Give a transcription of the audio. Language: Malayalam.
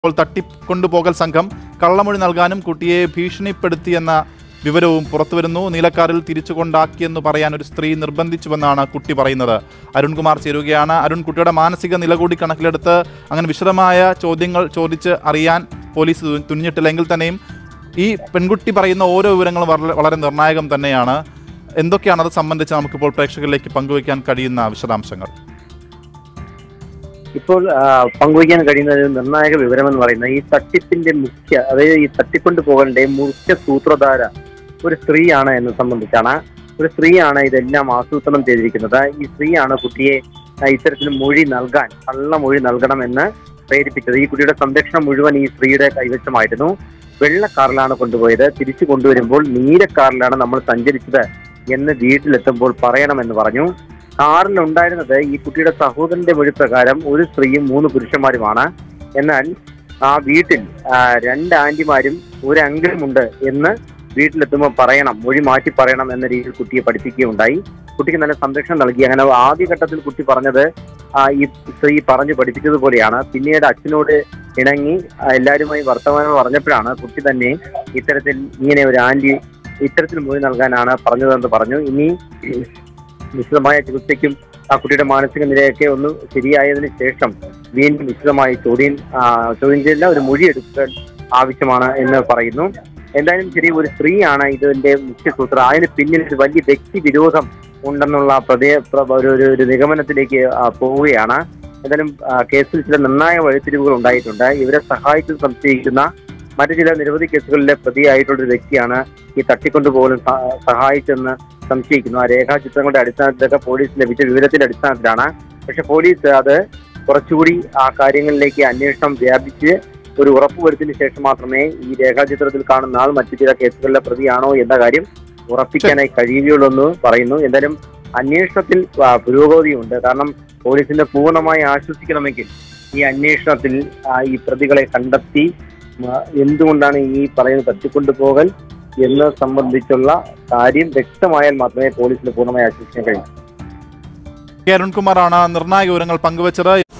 തട്ടിക്കൊണ്ടുപോകൽ സംഘം കള്ളമൊഴി നൽകാനും കുട്ടിയെ ഭീഷണിപ്പെടുത്തിയെന്ന വിവരവും പുറത്തുവരുന്നു. നീലക്കാറിൽ തിരിച്ചു കൊണ്ടാക്കിയെന്ന് പറയാൻ ഒരു സ്ത്രീ നിർബന്ധിച്ചുവെന്നാണ് കുട്ടി പറയുന്നത്. അരുൺകുമാർ ചേരുകയാണ്. അരുൺ, കുട്ടിയുടെ മാനസിക നില കൂടി കണക്കിലെടുത്ത് അങ്ങനെ വിശദമായ ചോദ്യങ്ങൾ ചോദിച്ച് അറിയാൻ പോലീസ് തുനിഞ്ഞിട്ടില്ലെങ്കിൽ തന്നെയും ഈ പെൺകുട്ടി പറയുന്ന ഓരോ വിവരങ്ങളും വളരെ നിർണായകം തന്നെയാണ്. എന്തൊക്കെയാണ് അത് സംബന്ധിച്ച് നമുക്കിപ്പോൾ പ്രേക്ഷകരിലേക്ക് പങ്കുവയ്ക്കാൻ കഴിയുന്ന വിശദാംശങ്ങൾ? ഇപ്പോൾ പങ്കുവയ്ക്കാൻ കഴിയുന്ന ഒരു നിർണായക വിവരം എന്ന് പറയുന്നത് ഈ തട്ടിപ്പിന്റെ അതായത് ഈ തട്ടിക്കൊണ്ടുപോകലിന്റെ മുഖ്യ സൂത്രധാര ഒരു സ്ത്രീയാണ് എന്ന് സംബന്ധിച്ചാണ്. ഒരു സ്ത്രീയാണ് ഇതെല്ലാം ആസൂത്രണം ചെയ്തിരിക്കുന്നത്. ഈ സ്ത്രീയാണ് കുട്ടിയെ ഇത്തരത്തിൽ കള്ളമൊഴി നൽകണമെന്ന് പ്രേരിപ്പിച്ചത്. ഈ കുട്ടിയുടെ സംരക്ഷണം മുഴുവൻ ഈ സ്ത്രീയുടെ കൈവശമായിരുന്നു. വെള്ളക്കാറിലാണ് കൊണ്ടുപോയത്. തിരിച്ചു കൊണ്ടുവരുമ്പോൾ നീലക്കാറിലാണ് നമ്മൾ സഞ്ചരിച്ചത് എന്ന് വീട്ടിലെത്തുമ്പോൾ പറയണമെന്ന് പറഞ്ഞു. കാറിലുണ്ടായിരുന്നത് ഈ കുട്ടിയുടെ സഹോദരന്റെ മൊഴി പ്രകാരം ഒരു സ്ത്രീയും 3 പുരുഷന്മാരുമാണ്. എന്നാൽ ആ വീട്ടിൽ 2 ആന്റിമാരും ഒരു അങ്കിളുമുണ്ട് എന്ന് വീട്ടിലെത്തുമ്പോൾ മൊഴി മാറ്റി പറയണം എന്ന രീതിയിൽ കുട്ടിയെ പഠിപ്പിക്കുകയുണ്ടായി. കുട്ടിക്ക് നല്ല സംരക്ഷണം നൽകി. അങ്ങനെ ആദ്യഘട്ടത്തിൽ കുട്ടി പറഞ്ഞത് ഈ സ്ത്രീ പറഞ്ഞു പഠിപ്പിച്ചതുപോലെയാണ്. പിന്നീട് അച്ഛനോട് ഇണങ്ങി എല്ലാവരുമായി വർത്തമാനം പറഞ്ഞപ്പോഴാണ് കുട്ടി തന്നെ ഇങ്ങനെ ഒരു ആന്റി ഇത്തരത്തിൽ മൊഴി നൽകാനാണ് പറഞ്ഞതെന്ന് പറഞ്ഞു. ഇനി വിശദമായ ചികിത്സയ്ക്കും ആ കുട്ടിയുടെ മാനസിക നിലയൊക്കെ ഒന്ന് ശരിയായതിനു ശേഷം വീണ്ടും വിശദമായി ചോദ്യം ചെയ്തില്ല, ഒരു മൊഴി എടുക്കാൻ ആവശ്യമാണ് എന്ന് പറയുന്നു. എന്തായാലും ശരി, ഒരു സ്ത്രീയാണ് ഇതിന്റെ മുഖ്യ സൂത്രം. അതിന് പിന്നിൽ ഒരു വലിയ വ്യക്തി വിരോധം ഉണ്ടെന്നുള്ള ഒരു നിഗമനത്തിലേക്ക് പോവുകയാണ്. എന്തായാലും കേസിൽ ചില നിർണായക വഴിത്തിരിവുകൾ ഉണ്ടായിട്ടുണ്ട്. ഇവരെ സഹായിച്ചു സംശയിക്കുന്ന മറ്റു ചില നിരവധി കേസുകളിലെ പ്രതിയായിട്ടുള്ള ഒരു വ്യക്തിയാണ് ഈ തട്ടിക്കൊണ്ടുപോകലും സഹായിച്ചെന്ന് സംശയിക്കുന്നു. ആ രേഖാചിത്രങ്ങളുടെ അടിസ്ഥാനത്തിലൊക്കെ പോലീസ് ലഭിച്ച വിവരത്തിന്റെ അടിസ്ഥാനത്തിലാണ്. പക്ഷെ പോലീസ് അത് കുറച്ചുകൂടി ആ കാര്യങ്ങളിലേക്ക് അന്വേഷണം വ്യാപിച്ച് ഒരു ഉറപ്പുവരുത്തിയതിനു ശേഷം മാത്രമേ ഈ രേഖാചിത്രത്തിൽ കാണുന്ന ആൾ മറ്റു ചില കേസുകളിലെ പ്രതിയാണോ എന്ന കാര്യം ഉറപ്പിക്കാനായി കഴിയുകയുള്ളൂ എന്ന് പറയുന്നു. എന്തായാലും അന്വേഷണത്തിൽ പുരോഗതിയുണ്ട്. കാരണം പോലീസിന്റെ പൂർണ്ണമായി ആശ്വസിക്കണമെങ്കിൽ ഈ അന്വേഷണത്തിൽ ഈ പ്രതികളെ കണ്ടെത്തി എന്തുകൊണ്ടാണ് ഈ പറയുന്നത് തട്ടിക്കൊണ്ടുപോകൽ എന്ന് സംബന്ധിച്ചുള്ള കാര്യം വ്യക്തമായാൽ മാത്രമേ പോലീസിന് പൂർണ്ണമായി ആശ്വസിക്കാൻ കഴിയൂ. അരുൺകുമാറാണ് നിർണായക വിവരങ്ങൾ പങ്കുവച്ചത്.